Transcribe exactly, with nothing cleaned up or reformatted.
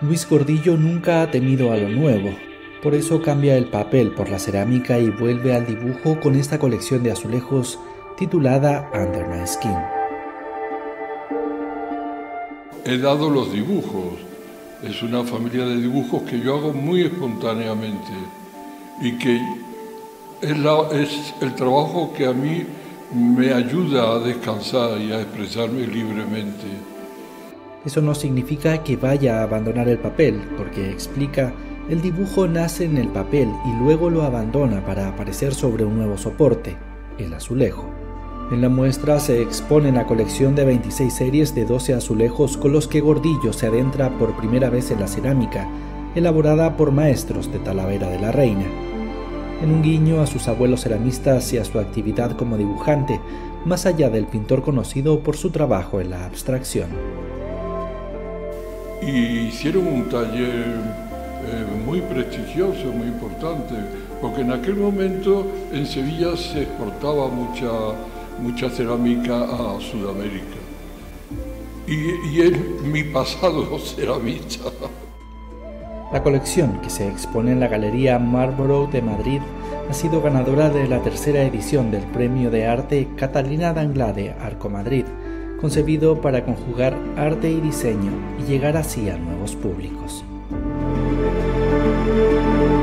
Luis Gordillo nunca ha temido a lo nuevo, por eso cambia el papel por la cerámica y vuelve al dibujo con esta colección de azulejos titulada Under My Skin. He dado los dibujos, es una familia de dibujos que yo hago muy espontáneamente y que es, la, es el trabajo que a mí me ayuda a descansar y a expresarme libremente. Eso no significa que vaya a abandonar el papel, porque explica, el dibujo nace en el papel y luego lo abandona para aparecer sobre un nuevo soporte, el azulejo. En la muestra se expone la colección de veintiséis series de doce azulejos con los que Gordillo se adentra por primera vez en la cerámica, elaborada por maestros de Talavera de la Reina. En un guiño a sus abuelos ceramistas y a su actividad como dibujante, más allá del pintor conocido por su trabajo en la abstracción. Y hicieron un taller eh, muy prestigioso, muy importante, porque en aquel momento en Sevilla se exportaba mucha, mucha cerámica a Sudamérica. Y, y es mi pasado ceramista. La colección, que se expone en la Galería Marlborough de Madrid, ha sido ganadora de la tercera edición del Premio de Arte Catalina d'Anglade Arco Madrid, concebido para conjugar arte y diseño y llegar así a nuevos públicos.